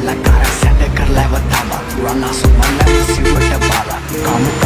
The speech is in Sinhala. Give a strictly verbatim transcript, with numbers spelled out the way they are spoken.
कलाकार सैंड कर ले वतावा पुराना सुमन सिवट बाला काम